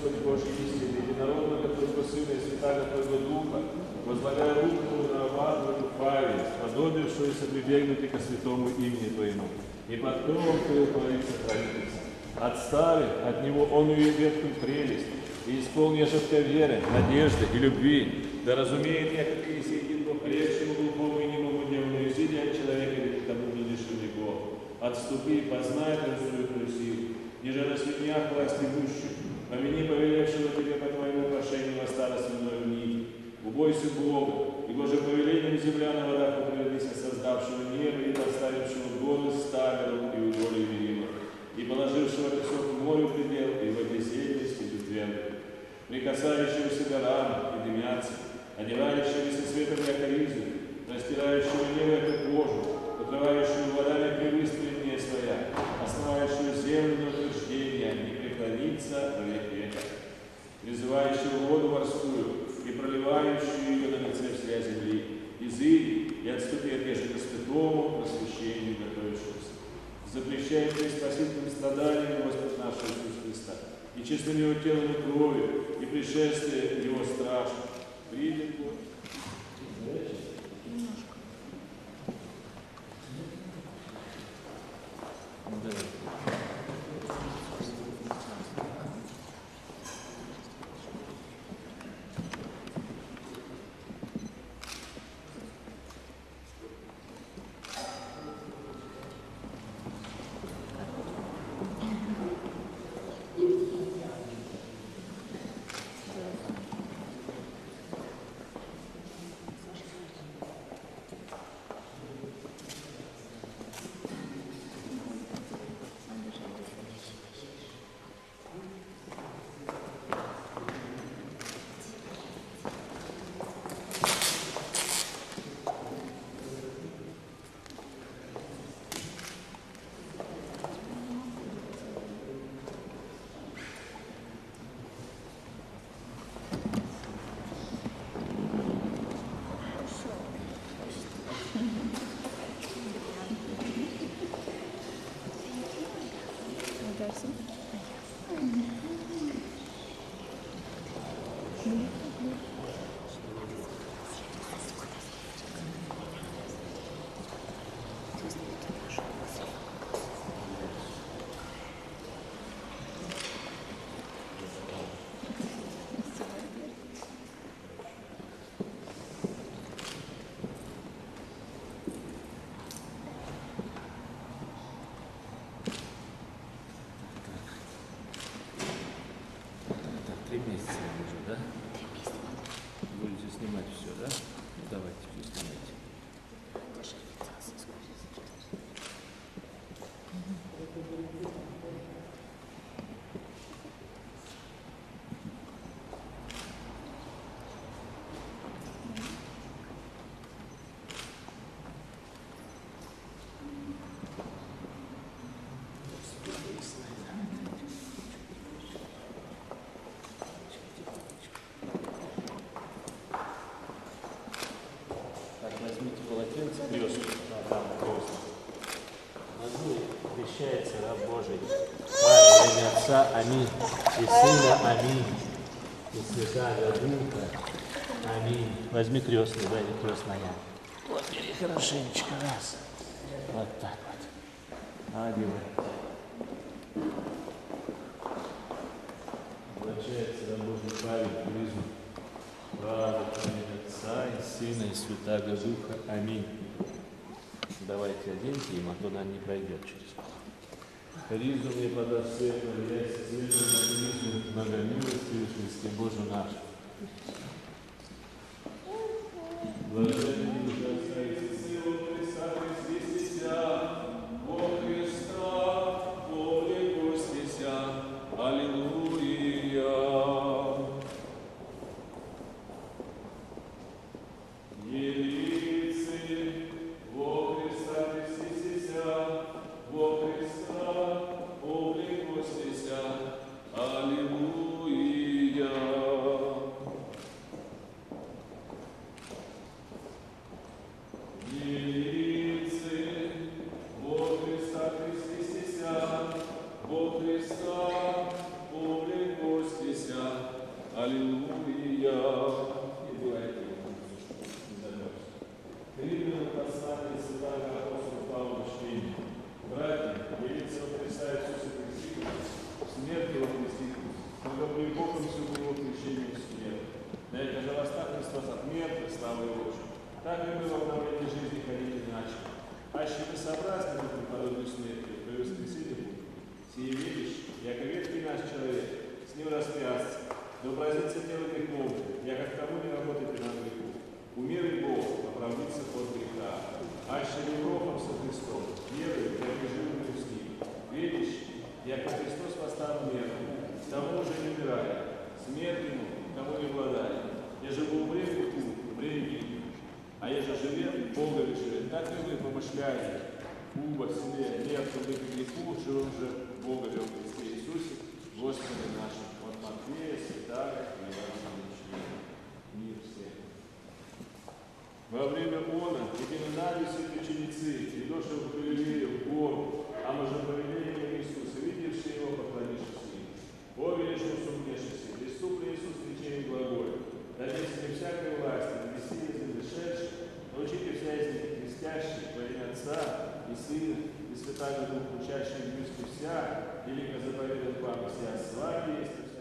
Господи Божий истины, единородного Твоего Сына и Святаго Твоего Духа, возлагая руку на раба Твою Павел, сподобившуюся прибегнуть ко святому имени Твоему, и под кровом Твоего творит сохраниться. Отставив от него оную ветхую прелесть, и исполни ожидка веры, надежды и любви, да разумеет, как и сидит Бог легчему, глупому и немому дневную сидя от человека, ведь тому не лишили Бог. Отступи, познай Твою силу, ниже на святнях власти высших, помяни повелевшего Тебе по Твоему прошению во старостную нить. Убойся Бога, и Божьим повелением земля на водах упрямись, создавшего небо и поставившего горы ставил и удолю мирила, и положившего песок в морю предел, и в обезьельности твердых, прикасающегося горам и дымятся, одевающегося светом якоризу, растирающего небо как кожу, покрывающего водами превыспренние своя, основающего землю на утверждение, не преклониться во век века, призывающего воду морскую и проливающую ее на лице вся земли, изыди и отступи от ежи к святому просвещению готовившегося. Запрещает тебе спасительным страданиям Господь наш Иисус Христа, и честным Его телом и кровью, и пришествие Его страшно. Придет Бог. Аминь. И Сына, аминь. И Святаго Духа, аминь. Возьми крестный, дай мне крестная. Вот, бери хорошенечко, раз. Вот так вот. Одевай. Обращается на Божий Павел, призм. Право, Отца и Сына и Святаго Духа, аминь. Давайте оденьте им, а то нам не пройдет через кого. Харизу мне подаст свет, являйся светом на харизму, многомилости и Христе Божию наш. Блаженный душа Отца и Сына, Христа, Христися, во Христа, во векостися. Аллилуйя. Елицы, во Христа, Христися, во Христа, облекостися. Аллилуйя. сколько при Богом все было крещением смерти. На это же восстал Христос от мертвых, славы Божьей. Так и мы в обновлении жизни ходить иначе. Аще мы сообразны будем подобной смерти, при воскресенье будем. Сие видишь, яко ветхий наш человек, с ним распясться, да образится тело грехом, яко к тому не работает и на греху. Умерый Бог, оправдится от греха. Аще не грохом со Христом, верою, яко живым с ним. Видишь, яко Христос восстал мертвым, тому уже не умирая, смерть ему, тому не обладая. Еже бы умре греху, умре и гибнет. А еже живет, Бога ли живет, так и вы помышляете, уба себе, мертвым быть греху, живым же Бога ли в Христе Иисусе, Господе нашим. От Матфея, Святая, и Евангелия. Мир всем. Во время она, идти на все ученицы, и дошли в Галилею, в гору, а мы же повелели Иисуса, видевши его, поклонившись им. О, величину сумнешься, преступный Иисус, речение глаголе, дадите мне всякой власти, на веселье завершедших, научите вся из них крестящих во имя Отца и Сына, и Святаго Духа, учащих в мирске вся, велико заповедать вам вся слава есть,